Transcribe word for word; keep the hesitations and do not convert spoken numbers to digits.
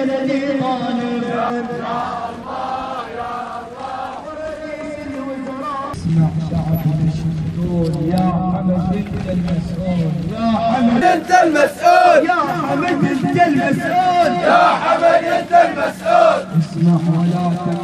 بلدي غالب. يا الله يا الله. ورئيس الوزراء اسمع شعبنا شدود يا حمد انت المسؤول. يا حمد انت المسؤول. يا حمد انت المسؤول. يا حمد انت المسؤول. اسمع ولا تنسى